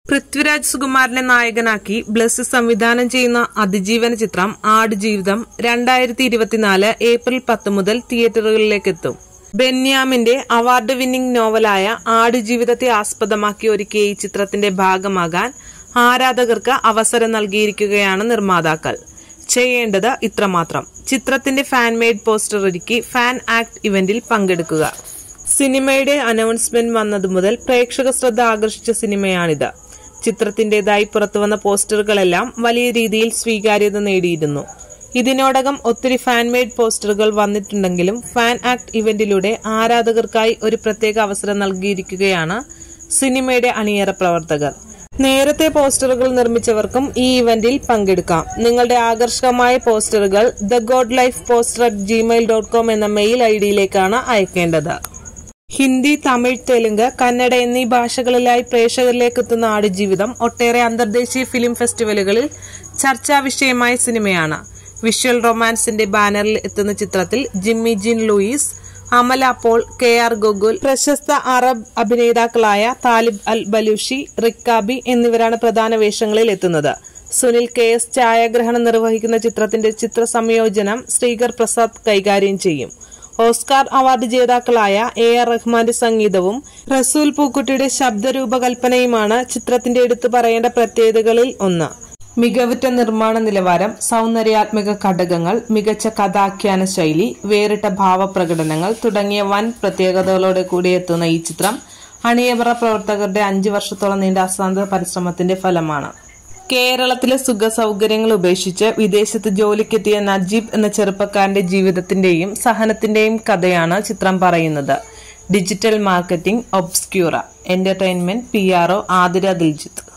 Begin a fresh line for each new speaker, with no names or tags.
പൃഥ്വിരാജ് സുകുമാരനെ നായകനാക്കി ബ്ലസ് സംവിധാനം ചെയ്യുന്ന അതിജീവന ചിത്രം ആടുജീവിതം 2024 ഏപ്രിൽ 10 മുതൽ തിയേറ്ററുകളിലേക്ക് എത്തും. ബെന്യാമിന്റെ അവാർഡ് വിന്നിംഗ് നോവലായ ആടുജീവിതത്തെ ആസ്പദമാക്കി ഒരുക്കിയ ഈ ചിത്രത്തിന്റെ ഭാഗമാകാൻ ആരാധകർക്ക് അവസരം നൽകിയിരിക്കുകയാണ് നിർമ്മാതാക്കൾ. ചെയ്യേണ്ടത് ഇത്രമാത്രം: ചിത്രത്തിന്റെ ഫാൻ മെയ്ഡ് പോസ്റ്റർ ഒരുക്കി ഫാൻ ആക്ട് ഇവന്റിൽ പങ്കെടുക്കുക. സിനിമയുടെ അനൗൺസ്മെന്റ് വന്നതു മുതൽ പ്രേക്ഷക ശ്രദ്ധ ആകർഷിച്ച സിനിമയാണിത്. ചിത്രത്തിന്റേതായി പുറത്തുവന്ന പോസ്റ്ററുകളെല്ലാം വലിയ രീതിയിൽ സ്വീകാര്യത നേടിയിരുന്നു. ഇതിനോടകം ഒത്തിരി ഫാൻ മെയ്ഡ് പോസ്റ്ററുകൾ വന്നിട്ടുണ്ടെങ്കിലും ഫാൻ ആക്ട് ഇവന്റിലൂടെ ആരാധകർക്കായി ഒരു പ്രത്യേക അവസരം നൽകിയിരിക്കുകയാണ് സിനിമയുടെ അണിയറ പ്രവർത്തകർ. നേരത്തെ പോസ്റ്ററുകൾ നിർമ്മിച്ചവർക്കും ഈ ഇവന്റിൽ പങ്കെടുക്കാം. നിങ്ങളുടെ ആകർഷകമായ പോസ്റ്ററുകൾ thegodlifeposter@gmail.com എന്ന മെയിൽ ഐഡിയിലേക്കാണ് അയക്കേണ്ടത്. ഹിന്ദി, തമിഴ്, തെലുങ്ക്, കന്നഡ എന്നീ ഭാഷകളിലായി പ്രേക്ഷകരിലേക്ക് എത്തുന്ന ആടുജീവിതം ഒട്ടേറെ അന്തർദേശീയ ഫിലിം ഫെസ്റ്റിവലുകളിൽ ചർച്ചാ വിഷയമായ സിനിമയാണ്. വിഷ്വൽ റൊമാൻസിന്റെ ബാനറിൽ എത്തുന്ന ചിത്രത്തിൽ Jimmy Jean Louis, Amala Paul, KR Gokul, പ്രശസ്ത അറബ് അഭിനേതാക്കളായ താലിബ് അൽ ബലൂഷി, റിക്കാബി എന്നിവരാണ് പ്രധാന വേഷങ്ങളിൽ എത്തുന്നത്. സുനിൽ KS ഛായാഗ്രഹണം നിർവഹിക്കുന്ന ചിത്രത്തിന്റെ ചിത്ര സംയോജനം ശ്രീകർ പ്രസാദ് കൈകാര്യം ചെയ്യും. ഓസ്കാർ അവാർഡ് ജേതാക്കളായ AR റഹ്മാന്റെ സംഗീതവും റസൂൽ പൂക്കുട്ടിയുടെ ശബ്ദരൂപകൽപ്പനയുമാണ് ചിത്രത്തിന്റെ എടുത്തു പറയേണ്ട പ്രത്യേകതകളിൽ ഒന്ന്. മികവുറ്റ നിർമ്മാണ നിലവാരം, സൗന്ദര്യാത്മക ഘടകങ്ങൾ, മികച്ച കഥാഖ്യാന ശൈലി, വേറിട്ട ഭാവപ്രകടനങ്ങൾ തുടങ്ങിയ വൻ പ്രത്യേകതകളോടെ കൂടി എത്തുന്ന ഈ ചിത്രം അണിയറ പ്രവർത്തകരുടെ 5 വർഷത്തോളം നീണ്ട അശ്രാന്ത പരിശ്രമത്തിന്റെ ഫലമാണ്. കേരളത്തിലെ സുഖ സൗകര്യങ്ങൾ ഉപേക്ഷിച്ച് വിദേശത്ത് ജോലിക്കെത്തിയ നജീബ് എന്ന ചെറുപ്പക്കാരന്റെ ജീവിതത്തിന്റെയും സഹനത്തിന്റെയും കഥയാണ് ചിത്രം പറയുന്നത്. Digital marketing Obscura, entertainment PRO Athira Diljith.